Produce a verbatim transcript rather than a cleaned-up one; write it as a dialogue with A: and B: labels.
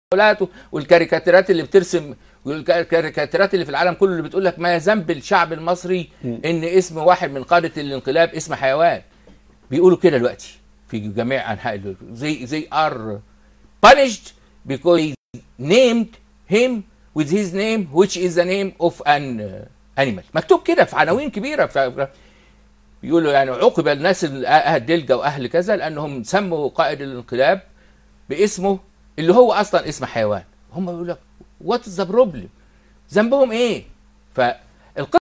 A: والكاريكاتيرات اللي بترسم والكاريكاتيرات اللي في العالم كله اللي بتقول لك ما ذنب الشعب المصري ان اسم واحد من قادة الانقلاب اسم حيوان. بيقولوا كده دلوقتي في جميع انحاء زي زي ار punished because he named him with his name which is the name of an animal. مكتوب كده في عناوين كبيره في بيقولوا يعني عوقب الناس اهل دلجا واهل كذا لانهم سموا قائد الانقلاب باسمه اللي هو اصلا اسم حيوان. هم بيقولوا لك وات از ذا بروبلم؟ ذنبهم ايه؟ فالقصه